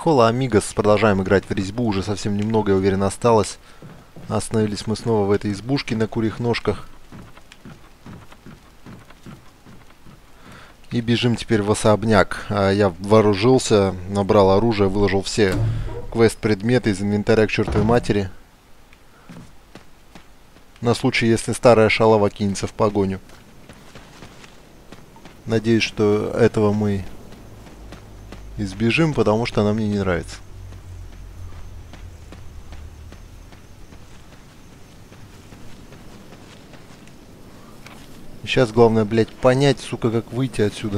Хола Амигос, продолжаем играть в резьбу, уже совсем немного, я уверен, осталось. Остановились мы снова в этой избушке на курьих ножках. И бежим теперь в особняк. Я вооружился, набрал оружие, выложил все квест-предметы из инвентаря к чертовой матери. На случай, если старая шалава кинется в погоню. Надеюсь, что этого мы избежим, потому что она мне не нравится. Сейчас главное, блядь, понять, сука, как выйти отсюда.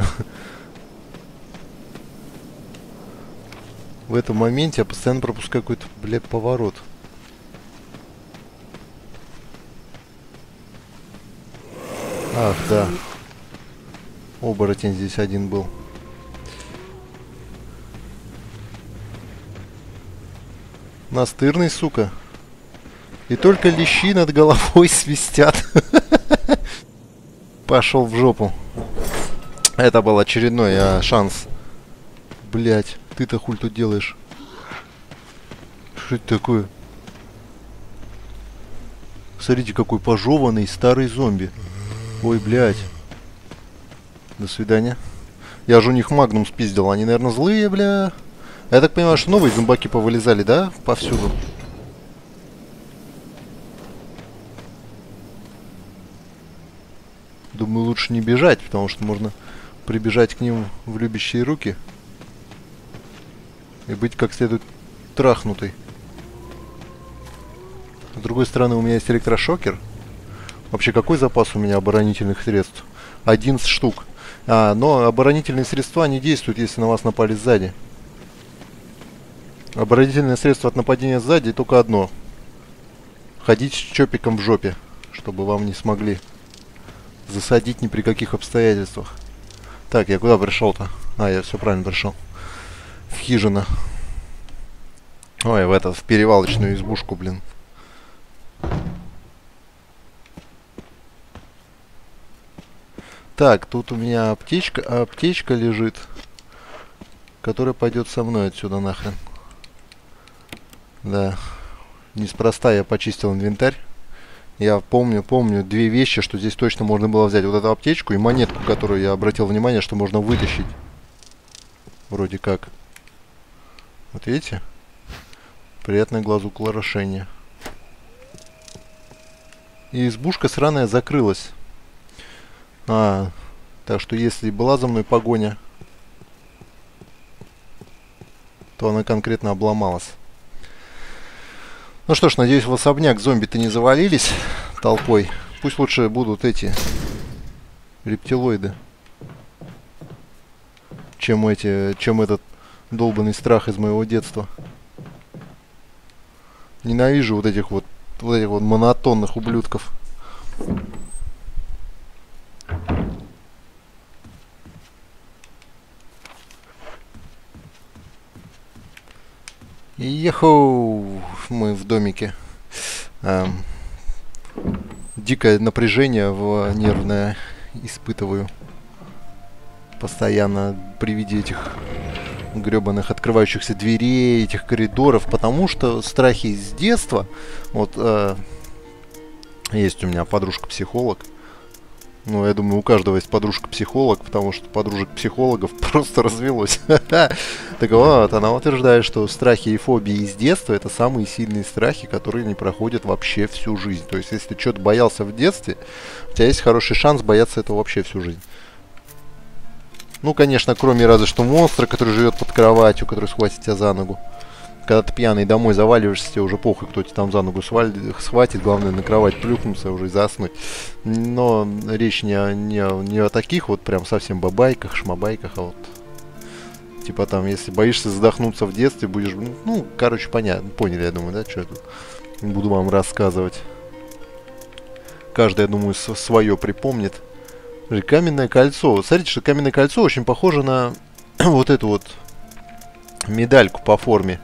В этом моменте я постоянно пропускаю какой-то, блядь, поворот. Ах, да. Оборотень здесь один был. Настырный, сука. И только лещи над головой свистят. Пошел в жопу. Это был очередной шанс. Блять, ты-то хуй тут делаешь? Что это такое? Смотрите, какой пожеванный старый зомби. Ой, блять. До свидания. Я же у них магнум спиздил. Они, наверное, злые, бля. Я так понимаю, что новые зомбаки повылезали, да? Повсюду. Думаю, лучше не бежать, потому что можно прибежать к ним в любящие руки. И быть как следует трахнутой. С другой стороны, у меня есть электрошокер. Вообще, какой запас у меня оборонительных средств? 11 штук. Но оборонительные средства не действуют, если на вас напали сзади. Оборонительное средство от нападения сзади только одно. Ходить с чопиком в жопе, чтобы вам не смогли засадить ни при каких обстоятельствах. Так, я куда пришел-то? Я все правильно пришел. В хижину. Ой, в перевалочную избушку, блин. Так, тут у меня аптечка лежит, которая пойдет со мной отсюда нахрен. Да. Неспроста я почистил инвентарь. Я помню две вещи, что здесь точно можно было взять. Вот эту аптечку и монетку, которую я обратил внимание, что можно вытащить. Вроде как. Вот видите? Приятное глазу украшение. И избушка сраная закрылась. Так что если была за мной погоня, то она конкретно обломалась. Ну что ж, надеюсь, в особняк зомби-то не завалились толпой. Пусть лучше будут эти рептилоиды, чем этот долбанный страх из моего детства. Ненавижу вот этих вот монотонных ублюдков. Еху! Мы в домике. Дикое напряжение нервное испытываю. Постоянно при виде этих гребаных открывающихся дверей, этих коридоров. Потому что страхи с детства. Вот есть у меня подружка-психолог. Ну, я думаю, у каждого есть подружка-психолог, потому что подружек-психологов просто развелось. Так вот, она утверждает, что страхи и фобии из детства — это самые сильные страхи, которые не проходят вообще всю жизнь. То есть, если ты что-то боялся в детстве, у тебя есть хороший шанс бояться этого вообще всю жизнь. Ну, конечно, кроме разве что монстра, который живет под кроватью, который схватит тебя за ногу. Когда ты пьяный домой заваливаешься, тебе уже похуй, кто тебя там за ногу схватит. Главное на кровать плюхнуться уже и заснуть. Но речь не о таких вот прям совсем бабайках, шмабайках, а вот типа там, если боишься задохнуться в детстве, будешь... Ну, короче, понятно, поняли, я думаю, да, что я тут буду вам рассказывать. Каждый, я думаю, свое припомнит. Каменное кольцо. Вот смотрите, что каменное кольцо очень похоже на вот эту вот медальку по форме.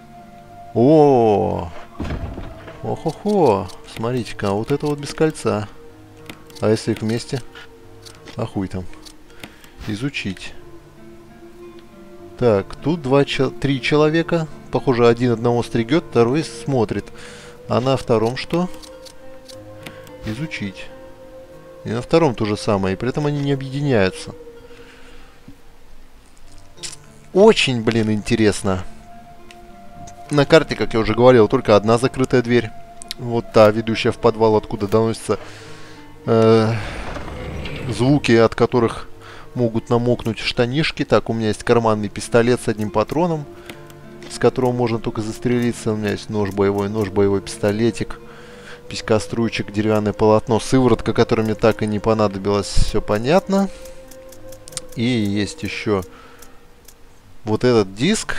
Охо-хо. Смотрите-ка, вот это вот без кольца. А если их вместе? А хуй там. Изучить. Так, тут три человека. Похоже, один одного стригет, второй смотрит. А на втором что? Изучить. И на втором то же самое. И при этом они не объединяются. Очень, блин, интересно. На карте, как я уже говорил, только одна закрытая дверь. Вот та, ведущая в подвал, откуда доносятся звуки, от которых могут намокнуть штанишки. Так, у меня есть карманный пистолет с одним патроном, с которого можно только застрелиться. У меня есть нож, боевой пистолетик, писькоструйчик, деревянное полотно, сыворотка, которая мне так и не понадобилась. Все понятно. И есть еще вот этот диск,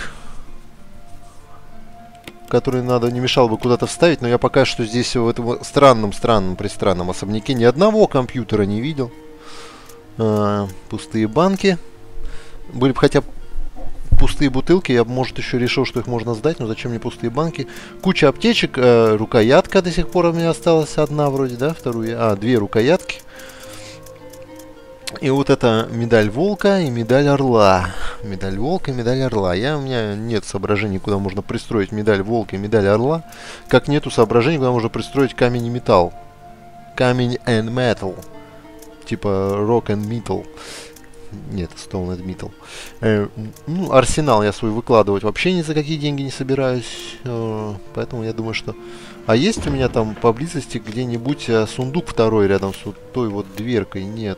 который не мешало бы куда-то вставить, но я пока что здесь в этом странном особняке ни одного компьютера не видел. Пустые банки. Были бы хотя бы пустые бутылки, я бы, может, еще решил, что их можно сдать, но зачем мне пустые банки? Куча аптечек, рукоятка до сих пор у меня осталась одна вроде, да, две рукоятки. И вот это медаль волка и медаль орла. Медаль волка и медаль орла. У меня нет соображений, куда можно пристроить медаль волка и медаль орла. Как нету соображений, куда можно пристроить камень и металл. Камень and metal. Типа rock and metal. Нет, stone and metal. Ну, арсенал я свой выкладывать вообще ни за какие деньги не собираюсь. Поэтому я думаю, что... А есть у меня там поблизости где-нибудь сундук второй рядом с вот той вот дверкой? Нет.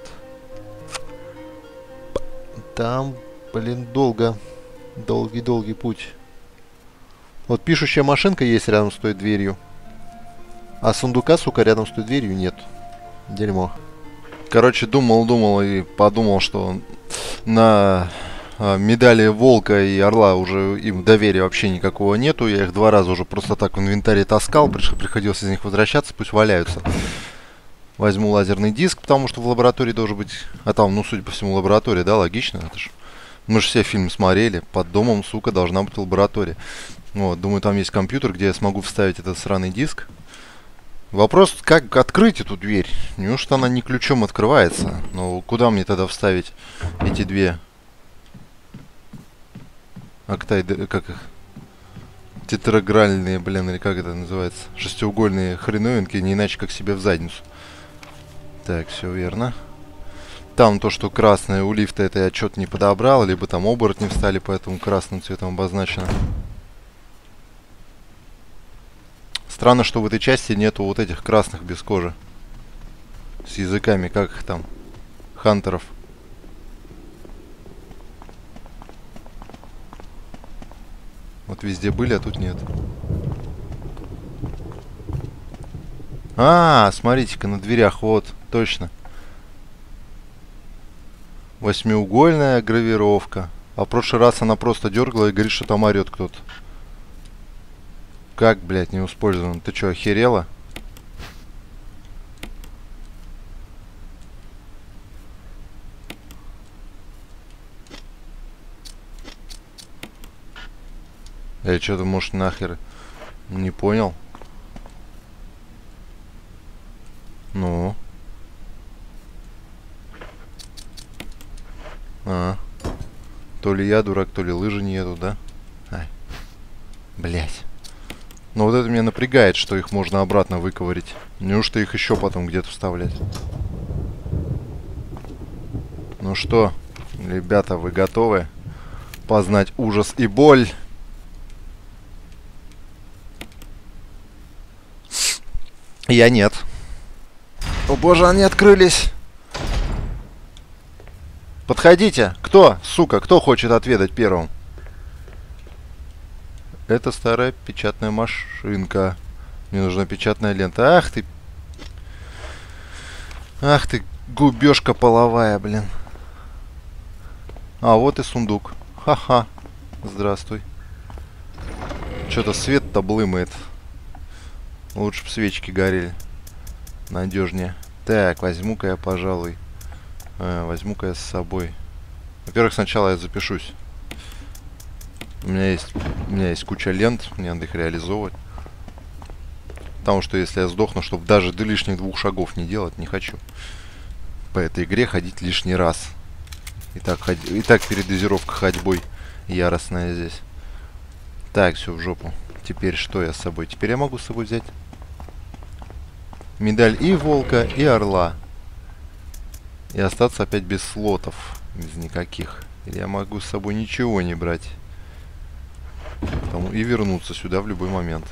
Там, блин, долгий путь. Вот пишущая машинка есть рядом с той дверью. А сундука, сука, рядом с той дверью нет. Дерьмо. Короче, думал и подумал, что на медали волка и орла уже им доверия вообще никакого нету. Я их 2 раза уже просто так в инвентаре таскал. Приходилось из них возвращаться, пусть валяются. Возьму лазерный диск, потому что в лаборатории должен быть... А там, ну, судя по всему, лаборатория, да, логично. Это ж... Мы же все фильмы смотрели. Под домом, сука, должна быть лаборатория. Вот, думаю, там есть компьютер, где я смогу вставить этот сраный диск. Вопрос, как открыть эту дверь? Неужто она не ключом открывается? Ну, куда мне тогда вставить эти две... Как их? Тетрагральные, блин, или как это называется? Шестиугольные хреновинки, не иначе как себе в задницу. Так, все верно. Там то, что красное у лифта, это я что-то не подобрал, либо там оборотни встали, поэтому красным цветом обозначено. Странно, что в этой части нету вот этих красных без кожи. С языками, как их там? Хантеров. Вот везде были, а тут нет. А, смотрите-ка, на дверях, вот, точно. Восьмиугольная гравировка. А в прошлый раз она просто дергала и говорит, что там орет кто-то. Как, блядь, не использован? Ты что, охерела? Я что-то, может, нахер не понял. Ну. То ли я дурак, то ли лыжи не едут, да? Ай. Блять. Но вот это меня напрягает, что их можно обратно выковырить. Неужто их еще потом где-то вставлять? Ну что, ребята, вы готовы познать ужас и боль? Я нет. О боже, они открылись. Подходите. Кто, сука, кто хочет отведать первым? Это старая печатная машинка. Мне нужна печатная лента. Ах ты. Ах ты, губежка половая, блин. А, вот и сундук. Ха-ха. Здравствуй. Что-то свет-то блымает. Лучше бы свечки горели. Надежнее. Так, возьму-ка я, пожалуй. Возьму-ка я с собой. Во-первых, сначала я запишусь. У меня есть куча лент, мне надо их реализовывать. Потому что если я сдохну, чтобы даже до лишних 2 шагов не делать, не хочу. По этой игре ходить лишний раз. И так передозировка ходьбой яростная здесь. Так, все в жопу. Теперь что я с собой? Теперь я могу с собой взять медаль и волка, и орла. И остаться опять без слотов. Без никаких. Или я могу с собой ничего не брать. И вернуться сюда в любой момент.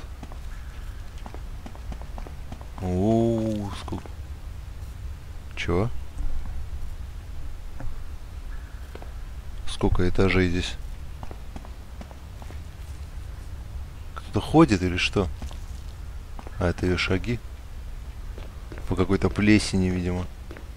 Оу, сколько... Чё? Сколько этажей здесь? Кто-то ходит или что? А, это ее шаги. По какой-то плесени, видимо.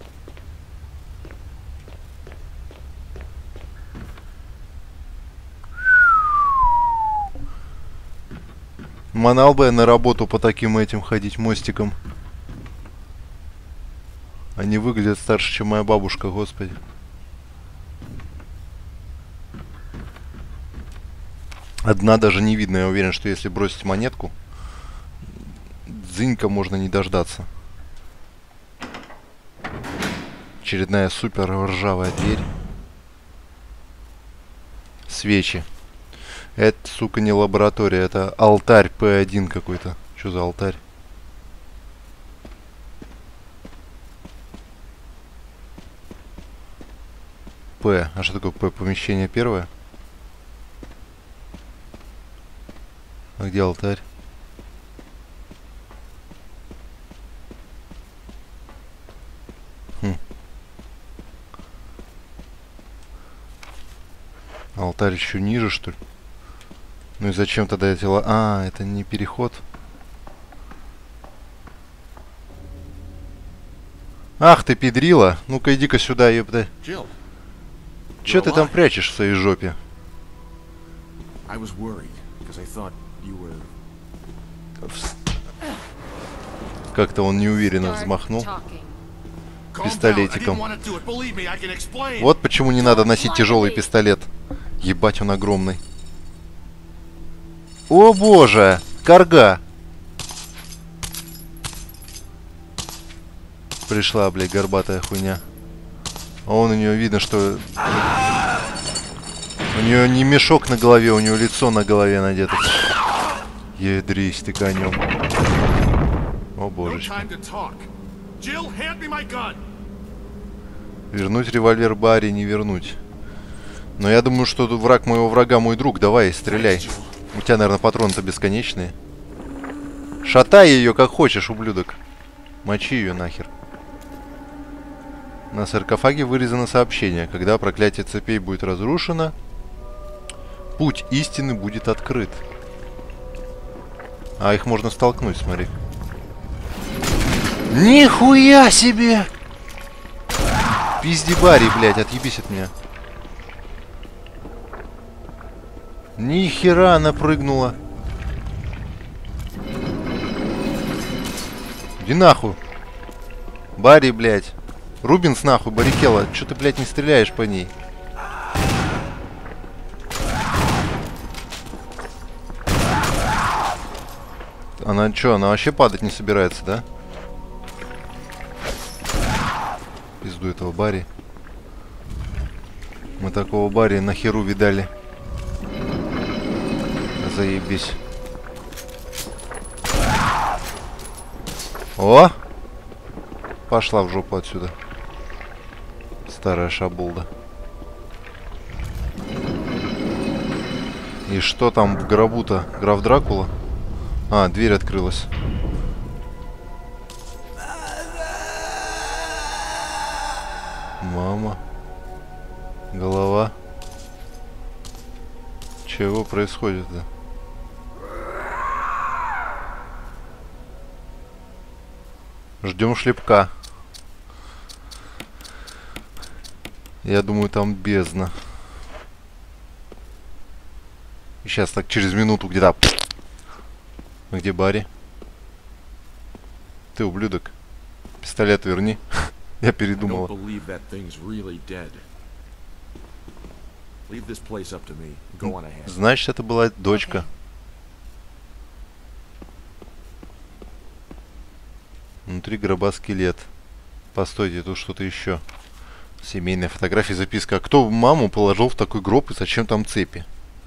Манал бы я на работу по таким этим ходить мостикам. Они выглядят старше, чем моя бабушка, господи. Одна даже не видно, я уверен, что если бросить монетку, дзынька можно не дождаться. Очередная супер ржавая дверь. Свечи. Это, сука, не лаборатория, это алтарь П1 какой-то. Что за алтарь? П. А что такое П? Помещение первое? А где алтарь? Алтарь еще ниже, что ли? Ну и зачем тогда эти... А, это не переход. Ах ты, педрила! Ну-ка иди-ка сюда, ёпта. Чё ты там прячешь в своей жопе? Как-то он неуверенно взмахнул пистолетиком. Вот почему не надо носить тяжелый пистолет. Ебать, он огромный. О боже! Карга! Пришла, блядь, горбатая хуйня. А он у нее видно, что... У нее не мешок на голове, у нее лицо на голове надето. Ядрись ты конем. О божечки. Вернуть револьвер Барри, не вернуть. Но я думаю, что враг моего врага мой друг. Давай, стреляй. У тебя, наверное, патроны-то бесконечные. Шатай ее как хочешь, ублюдок. Мочи ее нахер. На саркофаге вырезано сообщение. Когда проклятие цепей будет разрушено, путь истины будет открыт. А их можно столкнуть, смотри. Нихуя себе! Пизди Барри, блядь, отъебись от меня. Ни хера она прыгнула. Иди нахуй. Барри, блядь. Рубинс нахуй, Баррикелла. Чё ты, блядь, не стреляешь по ней? Она чё, она вообще падать не собирается, да? Пизду этого Барри. Мы такого Барри на херу видали. Заебись. О! Пошла в жопу отсюда. Старая шабулда. И что там в гробу-то? Граф Дракула? А, дверь открылась. Мама. Голова. Чего происходит-то? Ждем шлепка. Я думаю, там бездна. И сейчас так через минуту где-то... Где Барри? Ты ублюдок. Пистолет верни. Я передумала. Значит, это была дочка. Внутри гроба скелет. Постойте, тут что-то еще. Семейная фотография, записка. А кто маму положил в такой гроб и зачем там цепи?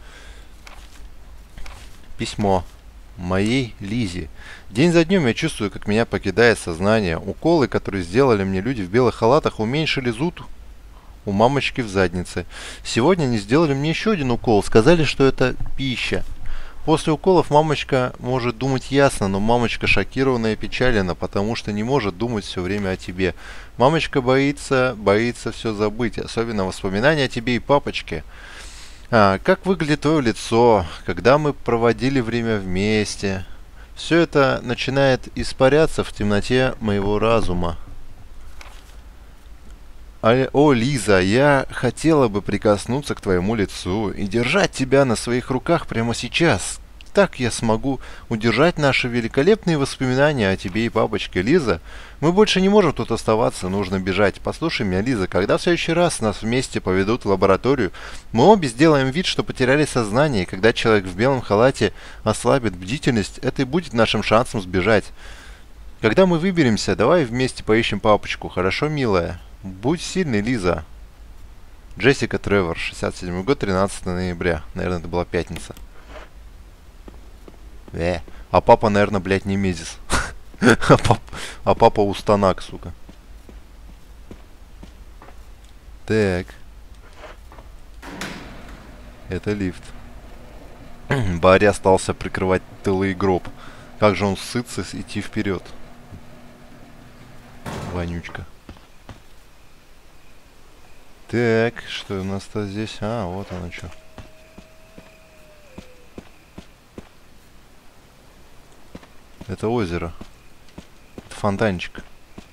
Письмо. Моей Лизе. День за днем я чувствую, как меня покидает сознание. Уколы, которые сделали мне люди в белых халатах, уменьшили зуд у мамочки в заднице. Сегодня они сделали мне еще один укол. Сказали, что это пища. После уколов мамочка может думать ясно, но мамочка шокирована и опечалена, потому что не может думать все время о тебе. Мамочка боится все забыть, особенно воспоминания о тебе и папочке. Как выглядит твое лицо, когда мы проводили время вместе. Все это начинает испаряться в темноте моего разума. О, Лиза, я хотела бы прикоснуться к твоему лицу и держать тебя на своих руках прямо сейчас. Так я смогу удержать наши великолепные воспоминания о тебе и папочке. Лиза, мы больше не можем тут оставаться, нужно бежать. Послушай меня, Лиза, когда в следующий раз нас вместе поведут в лабораторию, мы обе сделаем вид, что потеряли сознание, и когда человек в белом халате ослабит бдительность, это и будет нашим шансом сбежать. Когда мы выберемся, давай вместе поищем папочку, хорошо, милая? Будь сильной, Лиза. Джессика Тревор, 67 год, 13 ноября. Наверное, это была пятница. А папа, наверное, блядь, не Мезис. А папа Устанак, сука. Так. Это лифт. Барри остался прикрывать тылы и гроб. Как же он сытся идти вперед. Вонючка. Так, что у нас-то здесь? А, вот оно что. Это озеро. Это фонтанчик.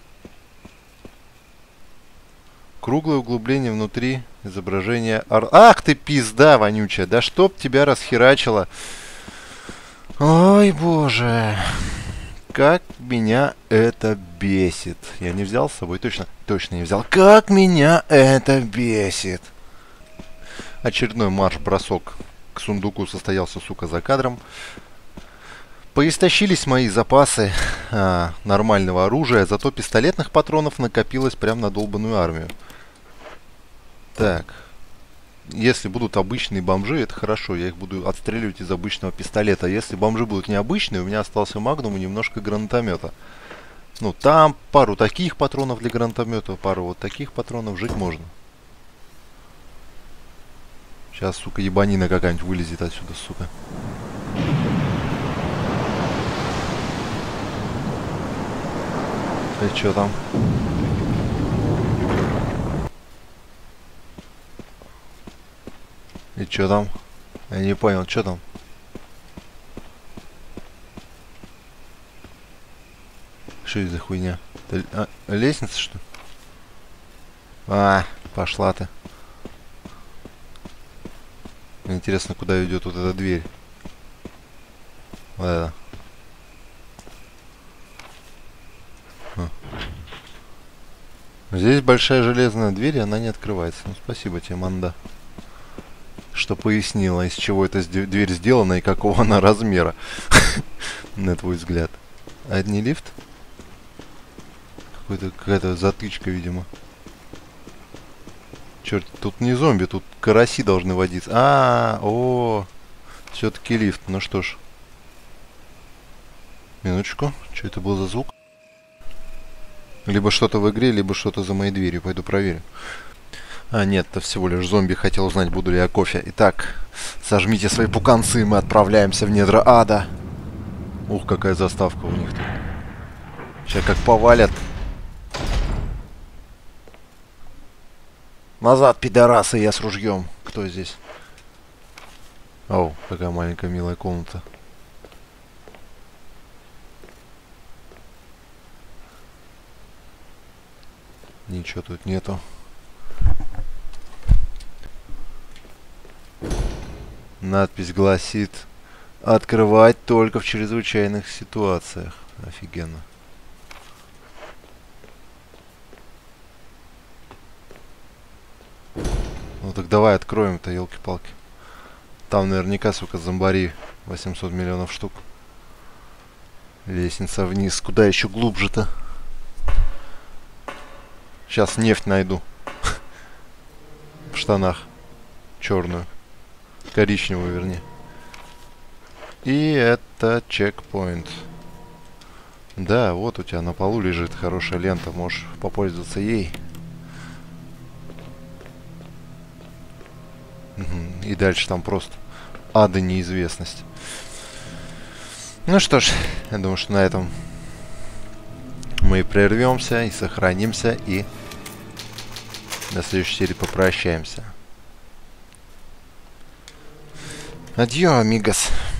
Круглое углубление внутри. Изображение Ах ты пизда вонючая. Да чтоб тебя расхерачило. Ой, боже. Как меня это бесит. Я не взял с собой? Точно не взял. Как меня это бесит. Очередной марш-бросок к сундуку состоялся, сука, за кадром. Поистощились мои запасы нормального оружия, зато пистолетных патронов накопилось прям на долбанную армию. Так. Если будут обычные бомжи, это хорошо, я их буду отстреливать из обычного пистолета. Если бомжи будут необычные, у меня остался магнум и немножко гранатомета. Ну, там пару таких патронов для гранатомета, пару вот таких патронов, жить можно. Сейчас, сука, ебанина какая-нибудь вылезет отсюда, сука. И чё там? И чё там? Я не понял, чё там? Что это за хуйня? Это, лестница, что ли? Пошла ты. Мне интересно, куда ведет вот эта дверь. Вот это. Здесь большая железная дверь, и она не открывается. Ну, спасибо тебе, манда, что пояснила, из чего эта дверь сделана и какого она размера. На твой взгляд. А это не лифт? Какая-то затычка, видимо. Черт, тут не зомби, тут караси должны водиться. Все-таки лифт. Ну что ж. Минуточку. Что это был за звук? Либо что-то в игре, либо что-то за моей дверью. Пойду проверю. Нет, это всего лишь зомби. Хотел узнать, буду ли я кофе. Итак, сожмите свои пуканцы, мы отправляемся в недра ада. Ух, какая заставка у них тут. Сейчас как повалят. Назад, пидорасы, я с ружьем. Кто здесь? Оу, какая маленькая милая комната. Ничего тут нету. Надпись гласит: открывать только в чрезвычайных ситуациях. Офигенно. Ну так давай откроем-то, елки-палки. Там наверняка, сука, зомбари 800 миллионов штук. Лестница вниз. Куда еще глубже-то? Сейчас нефть найду. штанах. Черную. Коричневую, вернее. И это чекпоинт. Да, вот у тебя на полу лежит хорошая лента. Можешь попользоваться ей. И дальше там просто ада неизвестность. Ну что ж, я думаю, что на этом мы прервемся и сохранимся. И до следующей серии попрощаемся. Адьё, амигос.